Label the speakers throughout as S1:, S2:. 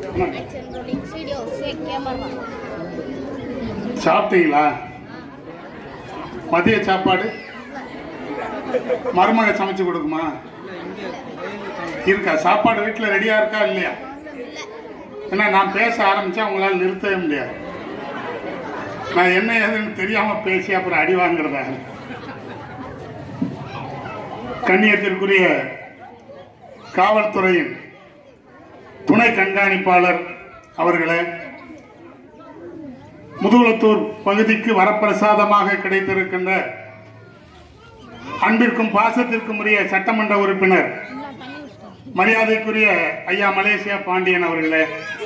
S1: சாப்பிட்டீங்களா? மதிய சாப்பாடு மருமக சமைச்சு கொடுக்குமா? இருக்கா? சாப்பாடு வீட்டில் ரெடியா இருக்கா இல்லையா? ஏன்னா நான் பேச ஆரம்பிச்சா உங்களால் நிறுத்தவே முடியாது. நான் என்ன ஏதுன்னு தெரியாம பேசி அப்புறம் அடி வாங்குறதா? கண்ணியத்திற்குரிய காவல்துறையின் துணை கண்காணிப்பாளர் அவர்களே, முதுகுளத்தூர் பகுதிக்கு வரப்பிரசாதமாக கிடைத்திருக்கின்ற அன்பிற்கும் பாசத்திற்கும் உரிய சட்டமன்ற உறுப்பினர் மரியாதைக்குரிய ஐயா மலேசியா பாண்டியன் அவர்களே,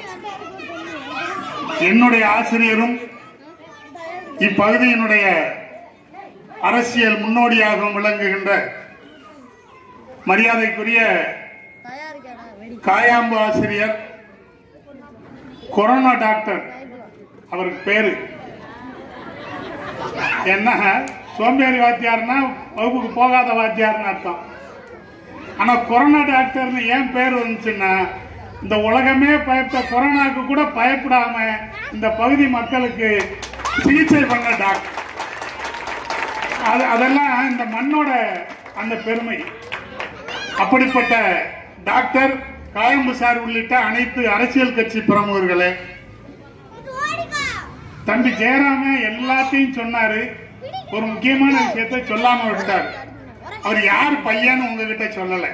S1: என்னுடைய ஆசிரியரும் இப்பகுதியினுடைய அரசியல் முன்னோடியாகவும் விளங்குகின்ற மரியாதைக்குரிய காயாம்பு ஆசிரியர், கொரோனா டாக்டர், அவருக்கு பேரு என்ன? சோம்பேறி வாத்தியார்னா வகுப்புக்கு போகாத வாத்தியார்னு அர்த்தம். ஆனா கொரோனா டாக்டர்னு ஏன் பேர் வந்துச்சுன்னா, இந்த உலகமே பயப்பட கொரோனாக்கு கூட பயப்படாம இந்த பகுதி மக்களுக்கு சிகிச்சை பண்ண டாக்டர். அதெல்லாம் இந்த மண்ணோட அந்த பெருமை. அப்படிப்பட்ட டாக்டர் காயம்பு சார் உள்ளிட்ட அனைத்து அரசியல் கட்சி பிரமுகர்களே, தம்பி ஜெயராம எல்லாத்தையும் சொன்னாரு. ஒரு முக்கியமான விஷயத்தை சொல்லாம விட்டார். அவர் யார் பையன்னு உங்ககிட்ட சொல்லல.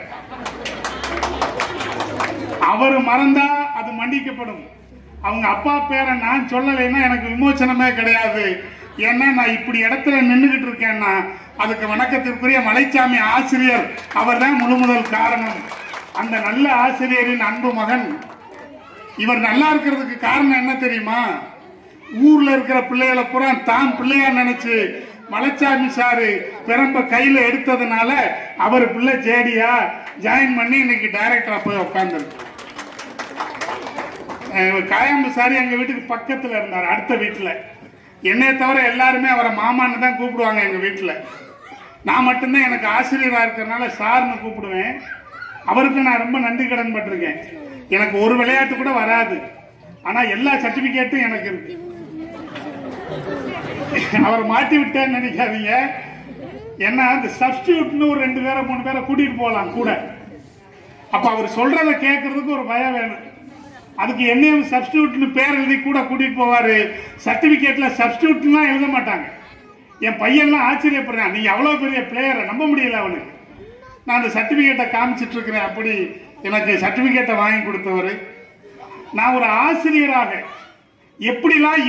S1: அவர் மறந்தா அது மன்னிக்கப்படும். அவங்க அப்பா பேரை நான் சொல்லலைன்னா எனக்கு விமோசனமே கிடையாது. ஏன்னா நான் இப்படி இடத்துல நின்றுகிட்டு இருக்கேன்னா அதுக்கு வணக்கத்திற்குரிய மலைச்சாமி ஆசிரியர் அவர் தான் முழு முதல் காரணம். அந்த நல்ல ஆசிரியரின் அன்பு மகன் இவர் நல்லா இருக்கிறதுக்கு காரணம் என்ன தெரியுமா? ஊர்ல இருக்கிற பிள்ளைகளை பூரா தான் பிள்ளையா நினைச்சு மலைச்சாமி சாரு பெரம்ப கையில எடுத்ததுனால அவர் பிள்ளை ஜேடியா ஜாயின் பண்ணி இன்னைக்கு டைரக்டரா போய் உட்கார்ந்துருக்கு. காயம்பு சாரி எங்க வீட்டுக்கு பக்கத்துல இருந்தார், அடுத்த வீட்டுல. என்னைய தவிர எல்லாருமே அவரை மாமான்னு தான் கூப்பிடுவாங்க எங்க வீட்டுல. நான் மட்டும்தான் எனக்கு ஆசிரியரா இருக்கிறதுனால சார்னு கூப்பிடுவேன். அவருக்கு நான் ரொம்ப நன்றி கடன் பட்டிருக்கேன். எனக்கு ஒரு விளையாட்டு கூட வராது, ஆனா எல்லா சர்டிபிகேட்டும் எனக்கு இருக்கு. அவர் மாட்டி விட்டேன்னு நினைக்காதீங்க. ஏன்னா அந்த சப்ஸ்டியூட்னு ஒரு 2 பேரை 3 பேரை கூட்டிட்டு போகலாம் கூட. அப்ப அவர் சொல்றதை கேட்கறதுக்கு ஒரு பயம் வேணும். அதுக்கு என்னையும் சப்ஸ்டியூட்னு பேர் எழுதி கூட கூட்டிட்டு போவாரு. சர்டிபிகேட்ல சப்ஸ்டியூட்லாம் எழுத மாட்டாங்க. என் பையன்லாம் ஆச்சரியப்படுறேன், நீங்க அவ்வளவு பெரிய பிளேயரை நம்ப முடியல அவனுக்கு. நான் அந்த சர்டிபிகேட்டை காமிச்சிட்டு இருக்கிறேன். அப்படி எனக்கு சர்டிபிகேட்டை வாங்கி கொடுத்தவர். நான் ஒரு ஆசிரியராக எப்படிலாம்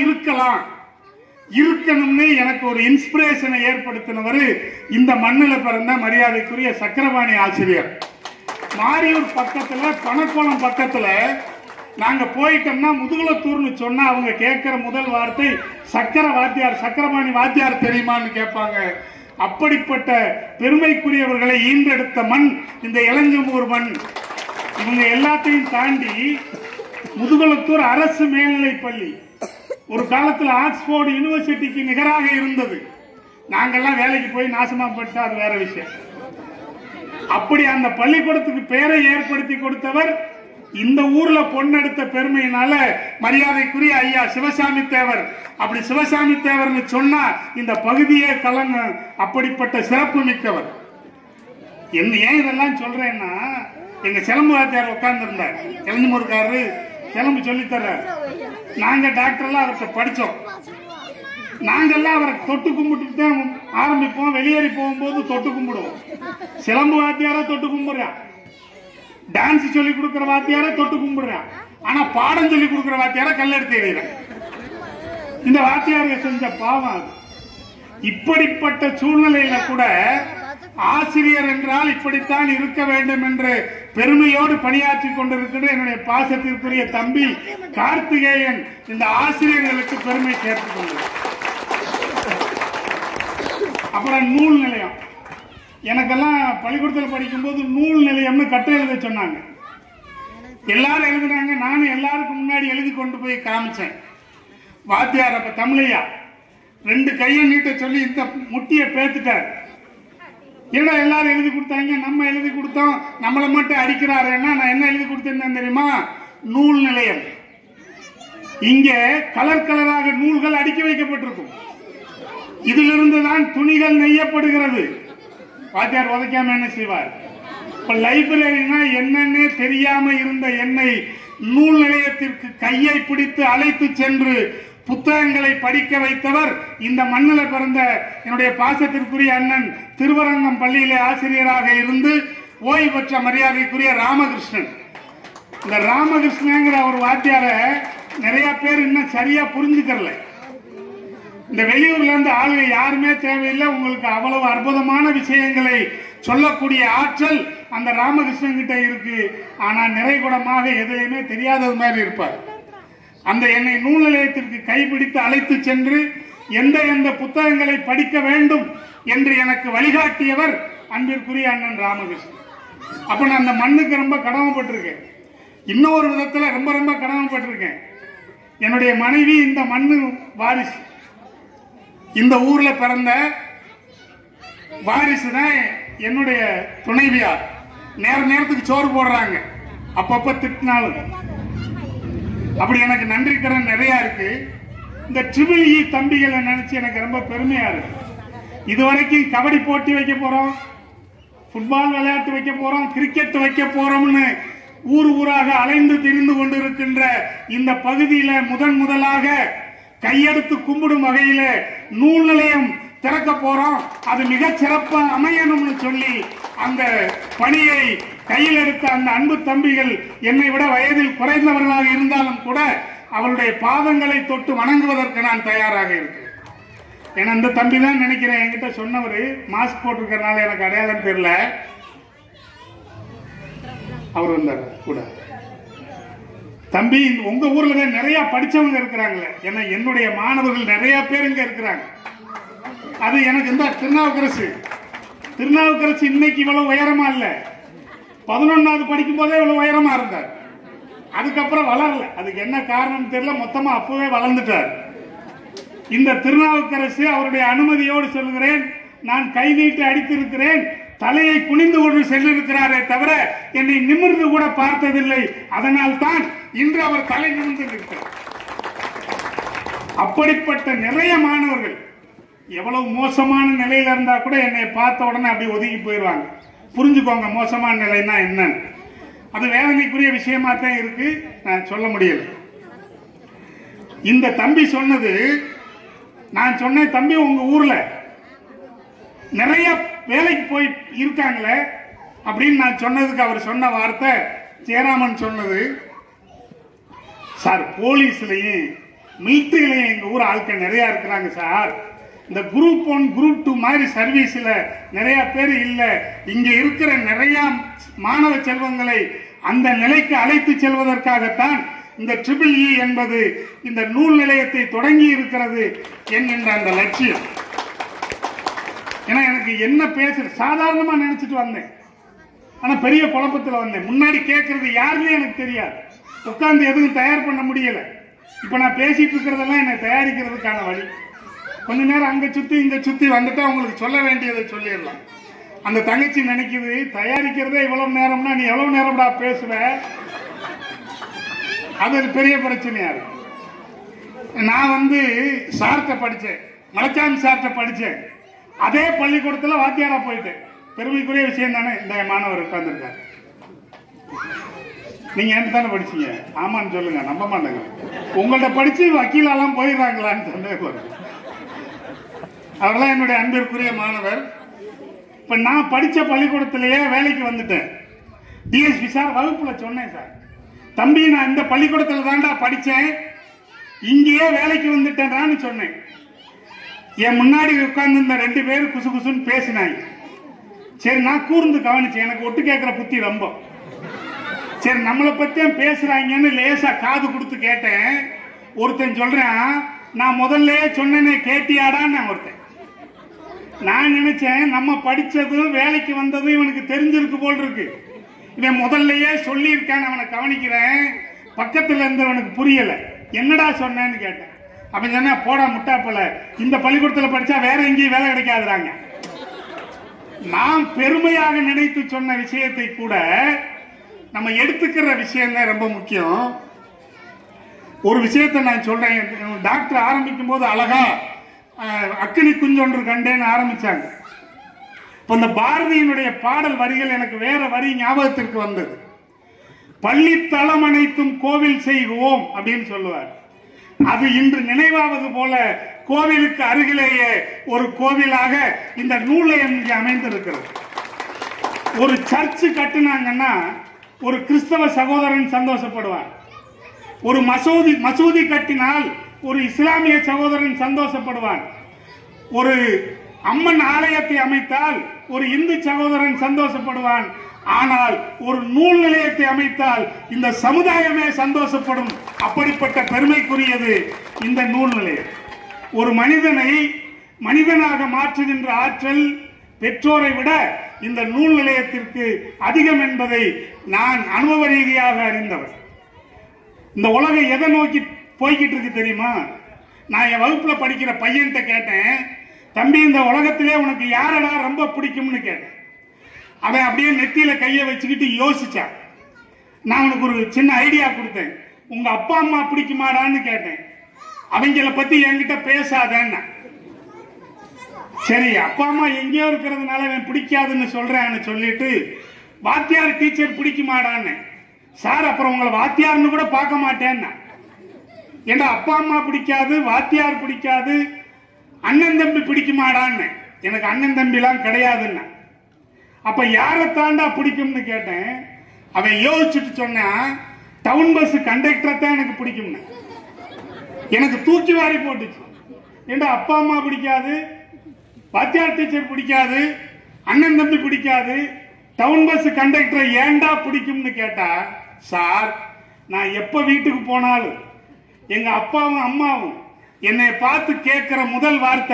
S1: இருக்கணும்னு எனக்கு ஒரு இன்ஸ்பிரேஷனை ஏற்படுத்தினவர் இந்த மண்ணில் பிறந்த மரியாதைக்குரிய சக்கரபாணி ஆசிரியர். மாரியூர் பக்கத்துல பணக்கோளம் பக்கத்துல நாங்க போயிட்டோம்னா முதுகுளத்தூர்னு சொன்னா அவங்க கேட்கிற முதல் வார்த்தை சக்கரபாணி வாத்தியார் தெரியுமான்னு கேட்பாங்க. அப்படிப்பட்ட பெருமைக்குரியவர்களை ஈன்றெடுத்த மண் இந்த இளஞ்சம்பூர் மண். இவங்க எல்லாத்தையும் தாண்டி முதுகுளத்தூர் அரசு மேல்நிலைப் பள்ளி ஒரு காலத்தில் ஆக்ஸ்போர்டு யூனிவர்சிட்டிக்கு நிகராக இருந்தது. நாங்கெல்லாம் வேலைக்கு போய் நாசமா பட்டா அது வேற விஷயம். அப்படி அந்த பள்ளிக்கூடத்துக்கு பேரை ஏற்படுத்தி கொடுத்தவர் இந்த ஊர்ல பொண்ணெடுத்த பெருமையினால மரியாதைக்குரிய ஐயா சிவசாமி தேவர். அப்படி சிவசாமி தேவர்னு சொன்னா இந்த பகுதியே கலங்க. அப்படிப்பட்ட சிறப்பு மிக்கவர். ஏன் இதெல்லாம் சொல்றேன்னா, எங்க சிலம்பு வாத்தியார் உட்கார்ந்து இருந்தார், இளஞ்சமூர்காரரு சிலம்பு சொல்லித்தர. நாங்க டாக்டர்லாம் அவர்கிட்ட படிச்சோம். நாங்கெல்லாம் அவரை தொட்டு கும்பிட்டு தான் ஆரம்பிப்போம். வெளியேறி போகும்போது தொட்டு கும்பிடுவோம். சிலம்பு வாத்தியார தொட்டு கும்பிடுறான், டான்ஸ் சொல்லி கொடுக்கிற வாத்தியார தொட்டு கும்பிடுறான். ஆனா பாடம் சொல்லி கொடுக்கிற வாத்தியார கல்லெடுத்து எறிகிறான். இந்த வாத்தியார்கள் செஞ்ச பாவம் அது. இப்படிப்பட்ட சூழ்நிலையில கூட ஆசிரியர் என்றால் இப்படித்தான் இருக்க வேண்டும் என்று பெருமையோடு பணியாற்றி கொண்டிருக்கின்ற என்னுடைய பாசத்திற்குரிய தம்பி கார்த்திகேயன் இந்த ஆசிரியர்களுக்கு பெருமை சேர்த்துக் கொண்டார். அப்புறம் நூல் நிலையம். எனக்கெல்லாம் பள்ளிக்கூடத்தில் படிக்கும் போது நூல் நிலையம்னு கட்டுரை எழுத சொன்னாங்க. எல்லாரும் எழுதுனாங்க. நானும் எல்லாருக்கும் முன்னாடி எழுதி கொண்டு போய் காமிச்சேன். வாத்தியார் அப்ப தமிழையா 2 கையை நீட்ட சொல்லி இந்த முட்டியை பேத்துட்டார். ஏன்னா எல்லாரும் எழுதி கொடுத்தாங்க, நம்ம எழுதி கொடுத்தோம், நம்மளை மட்டும் அடிக்கிறாருன்னா நான் என்ன எழுதி கொடுத்தேன்னு தெரியுமா? நூல் நிலையம். இங்கே கலர் கலராக நூல்கள் அடுக்கி வைக்கப்பட்டிருக்கும். இதிலிருந்து தான் துணிகள் நெய்யப்படுகிறது. வாத்தியார் உதைக்காம என்ன செய்வார்? இப்ப லைப்ரரினா என்னன்னே தெரியாம இருந்த என்னை நூல் நிலையத்திற்கு கையை பிடித்து அழைத்து சென்று புத்தகங்களை படிக்க வைத்தவர் இந்த மண்ணில் பிறந்த என்னுடைய பாசத்திற்குரிய அண்ணன் திருவரங்கம் பள்ளியிலே ஆசிரியராக இருந்து ஓய்வு பெற்ற மரியாதைக்குரிய ராமகிருஷ்ணன். இந்த ராமகிருஷ்ணங்கிற ஒரு வாத்தியார நிறைய பேர் இன்னும் சரியா புரிஞ்சுக்கல. இந்த வெளியூர்ல இருந்து ஆளுங்க யாருமே தேவையில்லை, உங்களுக்கு அவ்வளவு அற்புதமான விஷயங்களை சொல்லக்கூடிய ஆற்றல் அந்த ராமகிருஷ்ணன் கிட்ட இருக்கு. ஆனா நிறைகுடமாக எதுலையுமே தெரியாதது மாதிரி இருப்பார். அந்த என்னை நூல் நிலையத்திற்கு கைப்பிடித்து அழைத்து சென்று எந்த எந்த புத்தகங்களை படிக்க வேண்டும் என்று எனக்கு வழிகாட்டியவர் அன்பிற்குரிய அண்ணன் ராமகிருஷ்ணன். அப்ப நான் அந்த மண்ணுக்கு ரொம்ப கடமைப்பட்டிருக்கேன். இன்னொரு விதத்துல ரொம்ப ரொம்ப கடமைப்பட்டிருக்கேன். என்னுடைய மனைவி இந்த மண்ணு வாரிசு, இந்த ஊர்ல பிறந்த வாரிசு தான் என்னுடைய துணைவியார். நேரத்துக்கு சோறு போடுறாங்க, அப்பப்ப திட்டினாலும். அப்படி எனக்கு நன்றி கடன் நிறைய இருக்கு. இந்த ட்ரிபிள் இ தம்பிகளை நினைச்சு எனக்கு ரொம்ப பெருமையா இருக்கு. இதுவரைக்கும் கபடி போட்டி வைக்க போறோம், ஃபுட்பால் விளையாட்டு வைக்க போறோம், கிரிக்கெட் வைக்க போறோம்னு ஊர் ஊராக அலைந்து திரிந்து கொண்டிருக்கின்ற இந்த பகுதியில முதலாக கையெடுத்து கும்பிடும் வகையில நூல் நிலையம் திறக்க போறோம். அது மிக சிறப்பா அமையணும்னு சொல்லி அந்த பணியை கையில் எடுத்த அந்த அன்பு தம்பிகள் என்னை விட வயதில் குறைந்தவர்களாக இருந்தாலும் கூட அவருடைய பாதங்களை தொட்டு வணங்குவதற்கு நான் தயாராக இருக்கேன். ஏன்னா இந்த தம்பி தான் நினைக்கிறேன் என்கிட்ட சொன்னவர், மாஸ்க் போட்டிருக்கிறதுனால எனக்கு அடையாளம் தெரியல, அவர் வந்தார் கூட. தம்பி, உங்க ஊர்ல நிறைய படிச்சவங்க இருக்கிறாங்களே, ஏன்னா என்னுடைய மாணவர்கள் நிறைய பேர் இங்க இருக்கிறாங்க. அது எனக்கு இந்த திருநாவுக்கரசு இன்னைக்கு இவ்வளவு உயரமா இல்ல, 11வது படிக்கும் போதே இவ்வளவு உயரமா இருந்தார். அதுக்கப்புறம் வளரல. அதுக்கு என்ன காரணம் தெரியல, மொத்தமா அப்பவே வளர்ந்துட்டார். இந்த திருநாவுக்கரசு அவருடைய அனுமதியோடு சொல்லுகிறேன், நான் கை நீட்டு அடித்திருக்கிறேன், தலையை குனிந்து கொண்டு சென்றிருக்கிறாரே தவிர என்னை நிமிர்ந்து கூட பார்த்ததில்லை. அதனால் தான் இன்று அவர் தலை நிமிர்ந்து இருக்கிறார். அப்படிப்பட்ட நிறைய மாணவர்கள் எவ்வளவு மோசமான நிலையில இருந்தா கூட என்னை பார்த்த உடனே அப்படி ஒதுங்கி போயிடுவாங்க. புரிஞ்சுக்கோங்க மோசமான நிலைன்னா என்னன்னு. அது வேதனைக்குரிய விஷயமா தான் இருக்கு, நான் சொல்ல முடியல. இந்த தம்பி சொன்னது, நான் சொன்னேன் தம்பி உங்க ஊர்ல நிறைய வேலைக்கு போய் இருக்காங்களே அப்படின்னு நான் சொன்னதுக்கு அவர் சொன்ன வார்த்தை, ஜெயராமன் சொன்னது, சார் போலீஸ்லயும் மிலிட்டரியிலையும் எங்க ஊர் ஆட்கள் நிறைய இருக்கிறாங்க சார், இந்த குரூப் 1 குரூப் 2 மாதிரி சர்வீஸ்ல நிறைய பேர் இல்ல, இங்க இருக்கிற நிறைய மாணவ செல்வங்களை அந்த நிலைக்கு அழைத்து செல்வதற்காகத்தான் இந்த ட்ரிபிள் இ என்பது இந்த நூல் நிலையத்தை தொடங்கி இருக்கிறது என்கின்ற அந்த லட்சியம். ஏன்னா எனக்கு என்ன பேச சாதாரணமா நினைச்சிட்டு வந்தேன், ஆனா பெரிய குழப்பத்தில் வந்தேன். முன்னாடி கேட்கறது யாருமே எனக்கு தெரியாது, உட்கார்ந்து எதுவும் தயார் பண்ண முடியல. இப்ப நான் பேசிட்டு இருக்கிறதெல்லாம் என்னை தயாரிக்கிறதுக்கான வழி. கொஞ்ச நேரம் அங்க சுத்தி இங்க சுத்தி வந்துட்டா உங்களுக்கு சொல்ல வேண்டியதை சொல்லிடலாம். அந்த தங்கச்சி நினைக்குது, தயாரிக்கிறதே இவ்வளவு நேரம்னா நீ எவ்வளவு நேரம்டா பேசுவ, அது பெரிய பிரச்சனையா இருக்கு. நான் சார்ட்ட படிச்சேன், மலைச்சாமி சார்ட்ட படிச்சேன், அதே பள்ளிக்கூடத்துல வாத்தியாரா போயிட்டேன். பெருமைக்குரிய விஷயம் தானே. இந்த மாணவர் உட்கார்ந்துருக்காரு, நீங்க என்ன தானே படிச்சீங்க? ஆமான்னு சொல்லுங்க, நம்ப மாட்டேங்க. உங்கள்ட்ட படிச்சு வக்கீலாலாம் போயிடுறாங்களான்னு சந்தேகம். அவரெல்லாம் என்னுடைய அன்பிற்குரிய மாணவர். இப்ப நான் படிச்ச பள்ளிக்கூடத்திலேயே வேலைக்கு வந்துட்டேன். டிஎஸ்பி சார் வகுப்புல சொன்னேன், சார் தம்பி நான் இந்த பள்ளிக்கூடத்துல தான்டா படிச்சேன், இங்கேயே வேலைக்கு வந்துட்டேன்டான்னு சொன்னேன். என் முன்னாடி உட்கார்ந்து இந்த 2 பேரும் குசு குசுன்னு பேசினாங்க. சரி நான் கூர்ந்து கவனிச்சேன், எனக்கு ஒட்டு கேட்கிற புத்தி ரொம்ப. சரி நம்மளை பத்தியும் பேசுறாங்கன்னு லேசா காது கொடுத்து கேட்டேன். ஒருத்தன் சொல்றேன், நான் முதல்ல சொன்னேனே கேட்டியாடான்னு ஒருத்தன். நான் நினைச்சேன் நம்ம படிச்சதும் வேலைக்கு வந்ததும் இவனுக்கு தெரிஞ்சிருக்கு போல் இருக்கு, இவன் முதல்லயே சொல்லி இருக்கான்னு அவனை கவனிக்கிறேன். பக்கத்துல இருந்தவனுக்கு புரியல, என்னடா சொன்னேன்னு கேட்டேன். அப்ப சொன்ன, போடா முட்டாப்பல, இந்த பள்ளிக்கூடத்துல படிச்சா வேற எங்கேயும் வேலை கிடைக்காதுறாங்க. நான் பெருமையாக நினைத்து சொன்ன விஷயத்தை கூட நம்ம எடுத்துக்கிற விஷயம் தான் ரொம்ப முக்கியம். ஒரு விஷயத்தை நான் சொல்றேன். டாக்டர் ஆரம்பிக்கும் போது அழகா அக்கினி குஞ்சொன்று கண்டேன்னு ஆரம்பிச்சாங்க. இப்ப இந்த பாரதியினுடைய பாடல் வரிகள் எனக்கு வேற வரி ஞாபகத்திற்கு வந்தது. பள்ளி தளம் அனைத்தும் கோவில் செய்வோம் அப்படின்னு சொல்லுவார். அது இன்று நினைவாவது போல கோவிலுக்கு அருகிலேயே ஒரு கோவிலாக இந்த நூலயம் இங்கே அமைந்திருக்கிறது. ஒரு சர்ச்சு கட்டுனாங்கன்னா ஒரு கிறிஸ்தவ சகோதரன் சந்தோஷப்படுவார். ஒரு மசூதி கட்டினால் ஒரு இஸ்லாமிய சகோதரன் சந்தோஷப்படுவான். ஒரு அம்மன் ஆலயத்தை அமைத்தால் ஒரு இந்து சகோதரன் சந்தோஷப்படுவான். ஆனால் ஒரு நூல் நிலையத்தை அமைத்தால் இந்த சமுதாயமே சந்தோஷப்படும். அப்படிப்பட்ட பெருமைக்குரியது இந்த நூல் நிலையம். ஒரு மனிதனை மனிதனாக மாற்றுகின்ற ஆற்றல் பெற்றோரை விட இந்த நூல் நிலையத்திற்கு அதிகம் என்பதை நான் அனுபவ ரீதியாக அறிந்தவர். இந்த உலகம் எதை நோக்கி போய்கிட்டு இருக்கு தெரியுமா? நான் என் வகுப்புல படிக்கிற பையன்கிட்ட கேட்டேன், தம்பி இந்த உலகத்திலே உனக்கு யாரடா ரொம்ப பிடிக்கும்னு கேட்டேன். அவன் அப்படியே நெத்தியில கையை வச்சுக்கிட்டு யோசிச்சான். நான் உனக்கு ஒரு சின்ன ஐடியா கொடுத்தேன். உங்க அப்பா அம்மா பிடிக்குமாடான்னு கேட்டேன். அவங்கள பத்தி என்கிட்ட பேசாதேன்னா. சரி, அப்பா அம்மா எங்கேயோ இருக்கிறதுனால அவன் பிடிக்காதுன்னு சொல்றேன்னு சொல்லிட்டு வாத்தியார் டீச்சர் பிடிக்குமாடான்னு. சார் அப்புறம் உங்களை வாத்தியார்னு கூட பார்க்க மாட்டேன்னா. ஏன்னா அப்பா அம்மா பிடிக்காது, வாத்தியார் பிடிக்காது, அண்ணன் தம்பி பிடிக்குமாடான்னு. எனக்கு அண்ணன் தம்பி எல்லாம் கிடையாதுன்னா. அப்ப யாரை தாண்டா பிடிக்கும்னு கேட்டேன். அவன் யோசிச்சுட்டு சொன்னா டவுன் பஸ் கண்டக்டரை தான் எனக்கு பிடிக்கும்னு. எனக்கு தூக்கி வாரி போட்டுச்சு. ஏண்டா அப்பா அம்மா பிடிக்காது, வாத்தியார் டீச்சர் பிடிக்காது, அண்ணன் தம்பி பிடிக்காது, டவுன் பஸ் கண்டக்டரை ஏண்டா பிடிக்கும்னு கேட்டா, சார் நான் எப்ப வீட்டுக்கு போனாலும் எங்க அப்பாவும் அம்மாவும் என்னை பார்த்து கேட்கிற முதல் வார்த்தை,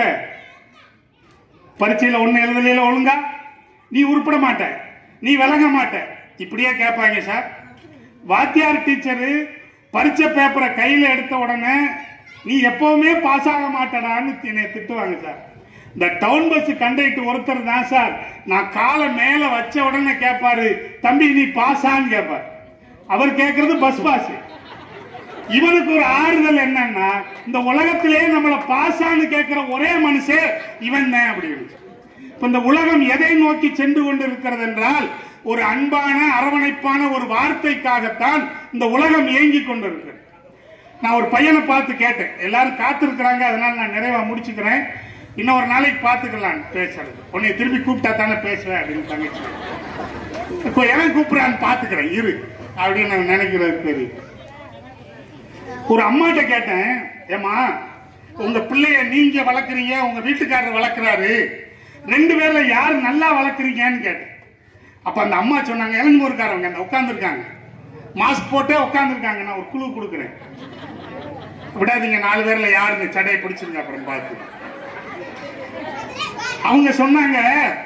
S1: பரீட்சையில ஒண்ணு எழுதல ஒழுங்கா, நீ உருப்பட மாட்ட, நீ விளங்க மாட்ட, இப்படியே கேட்பாங்க சார். வாத்தியார் டீச்சரு பரீட்சை பேப்பரை கையில எடுத்த உடனே நீ எப்பவுமே பாஸ் ஆக மாட்டடான்னு என்னை திட்டுவாங்க சார். இந்த டவுன் பஸ் கண்டக்டர் ஒருத்தர் தான் சார், நான் காலை மேல வச்ச உடனே கேட்பாரு, தம்பி நீ பாஸான்னு கேட்பார். அவர் கேட்கறது பஸ் பாஸ். இவனுக்கு ஒரு ஆறுதல் என்னன்னா, இந்த உலகத்திலே நம்மளை பாஸான்னு கேட்கிற ஒரே மனுஷன் இவன் தான் அப்படின்னு. இப்ப இந்த உலகம் எதை நோக்கி சென்று கொண்டிருக்கிறது என்றால், ஒரு அன்பான அரவணைப்பான ஒரு வார்த்தைக்காகத்தான் இந்த உலகம் இயங்கி கொண்டிருக்கிறது. நான் ஒரு பையனை பார்த்து கேட்டேன். எல்லாரும் காத்திருக்கிறாங்க, அதனால நான் நிறைவா முடிச்சுக்கிறேன். இன்னொரு நாளைக்கு பார்த்துக்கலாம் பேசுறது. உன்னை திரும்பி கூப்பிட்டா தானே பேசுவேன் அப்படின்னு தங்கச்சி. இப்போ எவன் கூப்பிடுறான்னு பார்த்துக்கிறேன் இரு அப்படின்னு நான் நினைக்கிறது தெரியும். ஒரு அம்மாட்ட கேட்டேன், ஏமா உங்க பிள்ளைய நீங்க வளர்க்குறீங்க, உங்க வீட்டுக்காரர் வளர்க்குறாரு, ரெண்டு பேர்ல யார் நல்லா வளர்க்குறீங்கன்னு கேட்டேன். அப்ப அந்த அம்மா சொன்னாங்க, இளஞ்சூர்காரவங்க அந்த உட்காந்துருக்காங்க, மாஸ்க் போட்டே உட்காந்துருக்காங்க, நான் ஒரு குழு கொடுக்குறேன், விடாதீங்க, 4 பேர்ல யாருன்னு சடையை பிடிச்சிருங்க அப்புறம் பார்த்து. அவங்க சொன்னாங்க,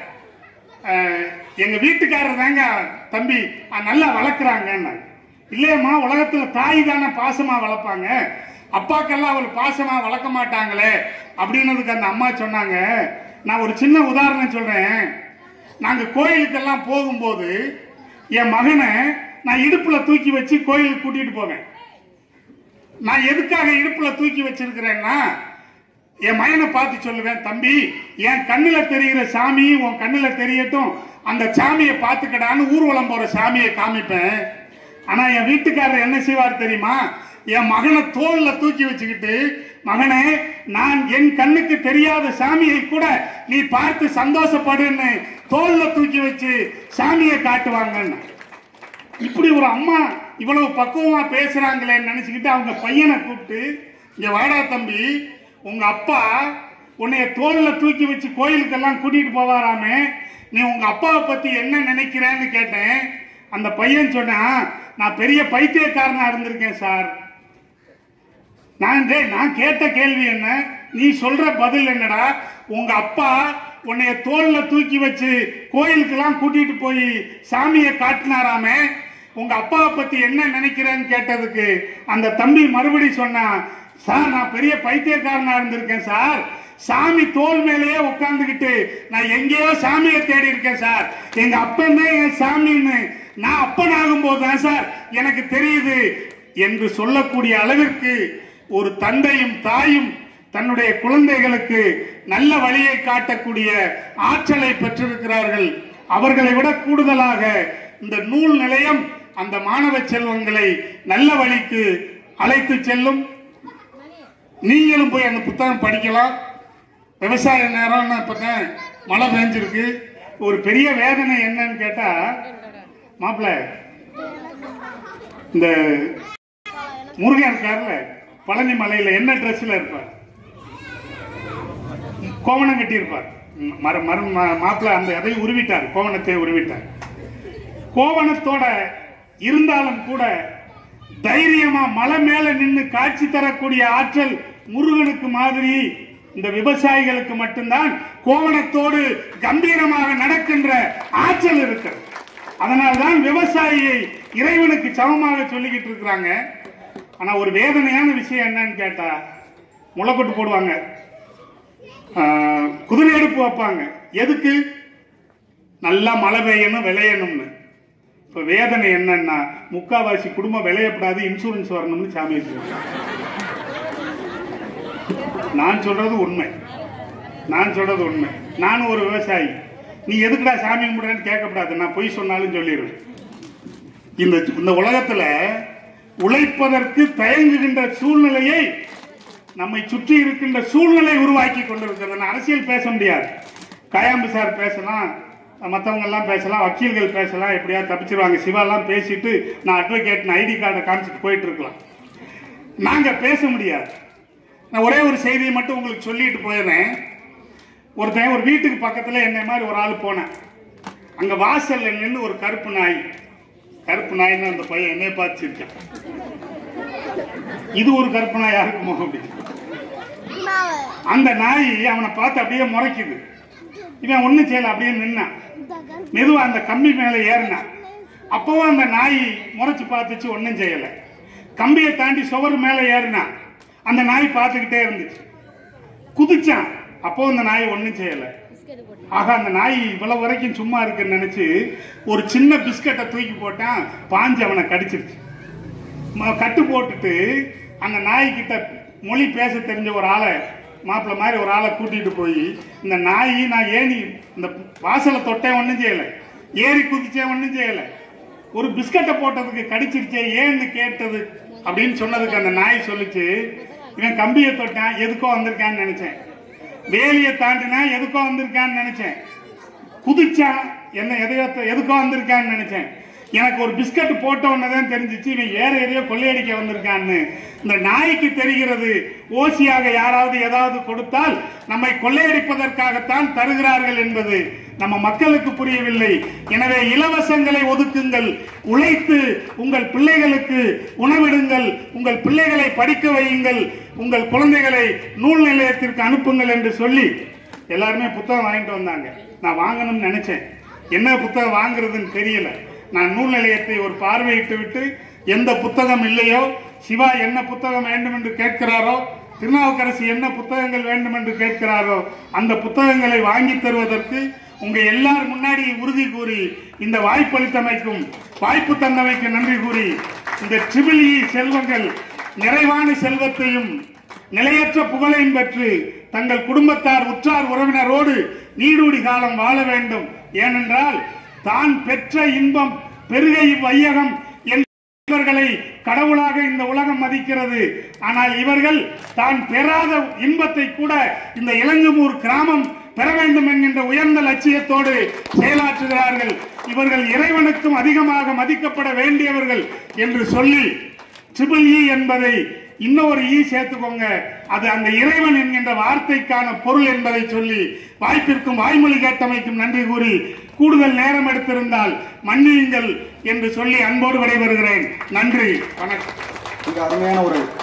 S1: எங்க வீட்டுக்காரர் தாங்க தம்பி நல்லா வளர்க்குறாங்க. இல்லையம்மா, உலகத்துல தாய் தானே பாசமா வளர்ப்பாங்க, அப்பாக்கெல்லாம் அவர் பாசமா வளர்க்க மாட்டாங்களே அப்படின்னதுக்கு அந்த அம்மா சொன்னாங்க, நான் ஒரு சின்ன உதாரணம் சொல்றேன். நாங்க கோயிலுக்கெல்லாம் போகும்போது என் மகனை நான் இடுப்புல தூக்கி வச்சு கோயிலுக்கு கூட்டிட்டு போவேன். நான் எதுக்காக இடுப்புல தூக்கி வச்சிருக்கிறேன்னா, என் மகனை பார்த்து சொல்லுவேன், தம்பி என் கண்ணுல தெரிகிற சாமி உன் கண்ணுல தெரியட்டும், அந்த சாமியை பார்த்துக்கடான்னு ஊர்வலம் போற சாமியை காமிப்பேன். ஆனா என் வீட்டுக்காரர் என்ன செய்வார் தெரியுமா, என் மகனை தோல்ல தூக்கி வச்சுக்கிட்டு, மகனே நான் என் கண்ணுக்கு தெரியாத சாமியை கூட நீ பார்த்து சந்தோஷப்படுன்னு தோல்ல தூக்கி வச்சு சாமியை காட்டுவாங்கன்னு. இப்படி ஒரு அம்மா இவ்வளவு பக்குவமா பேசுறாங்களேன்னு நினைச்சுக்கிட்டு அவங்க பையனை கூப்பிட்டு, இங்க வாடா தம்பி, உங்க அப்பா உன்னைய தோல்ல தூக்கி வச்சு கோயிலுக்கெல்லாம் கூட்டிட்டு போவாராமே, நீ உங்க அப்பாவை பத்தி என்ன நினைக்கிறேன்னு கேட்டேன். அந்த பையன் சொன்னா, நான் பெரிய பைத்தியக்காரனா இருந்திருக்கேன் சார். நான் கேட்ட கேள்வி என்ன, நீ சொல்ற பதில் என்னடா, உங்க அப்பா உன்னைய தோல்ல தூக்கி வச்சு கோயிலுக்கெல்லாம் கூட்டிட்டு போய் சாமியை காட்டினாராமே, உங்க அப்பாவை பத்தி என்ன நினைக்கிறேன்னு கேட்டதுக்கு அந்த தம்பி மறுபடி சொன்னா, சார் நான் பெரிய பைத்தியக்காரனா இருந்திருக்கேன் சார், சாமி தோல் மேலேயே உட்கார்ந்துகிட்டு நான் எங்கேயோ சாமியை தேடி இருக்கேன் சார், எங்க அப்பனே என் சாமின்னு நான் அப்பனாகும் போதுதான் சார் எனக்கு தெரியுது என்று சொல்லக்கூடிய அளவிற்கு ஒரு தந்தையும் தாயும் தன்னுடைய குழந்தைகளுக்கு நல்ல வழியை காட்டக்கூடிய ஆற்றலை பெற்றிருக்கிறார்கள். அவர்களை விட கூடுதலாக இந்த நூல் நிலையம் அந்த மாணவ செல்வங்களை நல்ல வழிக்கு அழைத்து செல்லும். நீங்களும் போய் அந்த புத்தகம் படிக்கலாம். விவசாய நேரம் இப்ப மழை பெஞ்சிருக்கு. ஒரு பெரிய வேதனை என்னன்னு கேட்டா, மாப்பிள்ள இந்த முருகன் இருக்காருல்ல பழனி மலையில என்ன ட்ரெஸ்ல இருப்பார்? கோவணம் கட்டி இருப்பார். மாப்பிள்ள அந்த எதையும் உருவிட்டார், கோவணத்தை உருவிட்டார். கோவணத்தோட இருந்தாலும் கூட தைரியமா மலை மேல நின்று காட்சி தரக்கூடிய ஆற்றல் முருகனுக்கு மாதிரி இந்த விவசாயிகளுக்கு மட்டும்தான் கோவணத்தோடு கம்பீரமாக நடக்கின்ற ஆற்றல் இருக்கு. அதனால்தான் விவசாயியை இறைவனுக்கு சமமாக சொல்லிக்கிட்டு இருக்கிறாங்க. ஆனா ஒரு வேதனையான விஷயம் என்னன்னு கேட்டா, முளைக்கொட்டு போடுவாங்க, குதிரை எடுப்பு வைப்பாங்க. எதுக்கு? நல்லா மழை பெய்யணும் விளையணும்னு. இப்ப வேதனை என்னன்னா, முக்காவாசி குடும்பம் விளையப்படாது, இன்சூரன்ஸ் வரணும்னு சாமி சொல்லுவாங்க. நான் சொல்றது உண்மை, நான் சொல்றது உண்மை. நானும் ஒரு விவசாயி. நீ எதுக்குடா சாமி கும்பிடுறேன்னு கேட்கக்கூடாது, நான் பொய் சொன்னாலும் சொல்லிடுவேன். இந்த உலகத்துல உழைப்பதற்கு தயங்குகின்ற சூழ்நிலையை நம்மை சுற்றி இருக்கின்ற சூழ்நிலை உருவாக்கி கொண்டிருக்கிறது. அரசியல் பேச முடியாது, கயாம்பு சார் பேசலாம், மற்றவங்க எல்லாம் பேசலாம், வக்கீல்கள் பேசலாம், எப்படியா தப்பிச்சிருவாங்க. சிவாலாம் பேசிட்டு நான் அட்வொகேட் ஐடி கார்டை காமிச்சிட்டு போயிட்டு இருக்கலாம். நாங்க பேச முடியாது. நான் ஒரே ஒரு செய்தியை மட்டும் உங்களுக்கு சொல்லிட்டு போயிடுறேன். ஒருத்தன் ஒரு வீட்டுக்கு பக்கத்துல என்னை மாதிரி ஒரு ஆள் போனேன். அங்க வாசல்ல நின்று ஒரு கருப்பு நாய், கருப்பு நாயின்னு அந்த பையன் என்னை பார்த்து சிரிச்சான். இது ஒரு கருப்பு நாய் இருக்குமோ அப்படி. அந்த நாய் அவனை பார்த்து அப்படியே முறைக்குது. இவன் ஒண்ணும் செய்யல, அப்படியே நின்னான். மெதுவா அந்த கம்பி மேல ஏறினான். அப்பவும் அந்த நாய் முறைச்சு பார்த்துச்சு, ஒன்னும் செய்யல. கம்பியை தாண்டி சுவர் மேல ஏறினான். அந்த நாய் பார்த்துக்கிட்டே இருந்துச்சு. குதிச்சான், அப்போ அந்த நாய் ஒன்னும் செய்யல. ஆக அந்த நாய் இவ்வளவு வரைக்கும் சும்மா இருக்குன்னு நினைச்சு ஒரு சின்ன பிஸ்கட்டை தூக்கி போட்டான், பாஞ்சு அவனை கடிச்சிருச்சு. கட்டு போட்டுட்டு அந்த நாய்கிட்ட மொழி பேச தெரிஞ்ச ஒரு ஆளை, மாப்பிள்ள மாதிரி ஒரு ஆளை கூட்டிட்டு போய், இந்த நாய் நான் ஏணி இந்த வாசலை தொட்டேன் ஒன்னும் செய்யல, ஏறி குதிச்சேன் ஒன்னும் செய்யல, ஒரு பிஸ்கட்டை போட்டதுக்கு கடிச்சிருச்சே ஏன்னு கேட்டது அப்படின்னு சொன்னதுக்கு அந்த நாய் சொல்லிச்சு, இவன் கம்பியை தொட்டான் எதுக்கோ வந்திருக்கான்னு நினைச்சேன், வேலியை தாண்டினா எதுக்கோ வந்திருக்கான்னு நினைச்சேன், குதிச்சான் என்ன எதுக்கோ வந்திருக்கான்னு நினைச்சேன், எனக்கு ஒரு பிஸ்கட் போட்ட உடனேதான் தெரிஞ்சிச்சு இவன் ஏற எதையோ கொள்ளையடிக்க வந்திருக்கான்னு. இந்த நாய்க்கு தெரிகிறது, ஓசியாக யாராவது ஏதாவது கொடுத்தால் நம்மை கொள்ளையடிப்பதற்காகத்தான் தருகிறார்கள் என்பது நம்ம மக்களுக்கு புரியவில்லை. எனவே இலவசங்களை ஒதுக்குங்கள், உழைத்து உங்கள் பிள்ளைகளுக்கு உணவிடுங்கள், உங்கள் பிள்ளைகளை படிக்க வையுங்கள், உங்கள் குழந்தைகளை நூல் நிலையத்திற்கு அனுப்புங்கள் என்று சொல்லி எல்லாருமே புத்தகம் வாங்கிட்டு வந்தாங்க. நான் வாங்கணும்னு நினைச்சேன், என்ன புத்தகம் வாங்குறதுன்னு தெரியல. நான் நூல் நிலையத்தை ஒரு பார்வையிட்டு விட்டு எந்த புத்தகம் இல்லையோ, சிவா என்ன புத்தகம் வேண்டும் என்று கேட்கிறாரோ, திருநாவுக்கரசு என்ன புத்தகங்கள் வேண்டும் என்று கேட்கிறாரோ, அந்த புத்தகங்களை வாங்கி தருவதற்கு உங்க எல்லார் முன்னாடி உறுதி கூறி, இந்த வாய்ப்பளித்தமைக்கும் வாய்ப்பு தந்தமைக்கு நன்றி கூறி, இந்த ட்ரிபிள் இ செல்வங்கள் நிறைவான செல்வத்தையும் நிலையற்ற புகழையும் பெற்று தங்கள் குடும்பத்தார் உற்றார் உறவினரோடு நீடூடி காலம் வாழ வேண்டும். ஏனென்றால் தான் பெற்ற இன்பம் பெருகை வையகம் இவர்களை கடவுளாக இந்த உலகம் மதிக்கிறது. ஆனால் இவர்கள் தான் பெறாத இன்பத்தை கூட இந்த இளங்குமூர் கிராமம் பெற வேண்டும் என்கின்ற உயர்ந்த லட்சியத்தோடு செயலாற்றுகிறார்கள். இவர்கள் இறைவனுக்கும் அதிகமாக மதிக்கப்பட வேண்டியவர்கள் என்று சொல்லி, ட்ரிபிள் இ என்பதை இன்னொரு ஈ சேர்த்துக்கோங்க, அது அந்த இறைவன் என்கின்ற வார்த்தைக்கான பொருள் என்பதை சொல்லி வாய்ப்பிற்கும் வாய்மொழி கேட்டமைக்கும் நன்றி கூறி, கூடுதல் நேரம் எடுத்திருந்தால் மன்னியுங்கள் என்று சொல்லி அன்போடு விடைபெறுகிறேன். நன்றி, வணக்கம்.
S2: மிக அருமையான ஒரு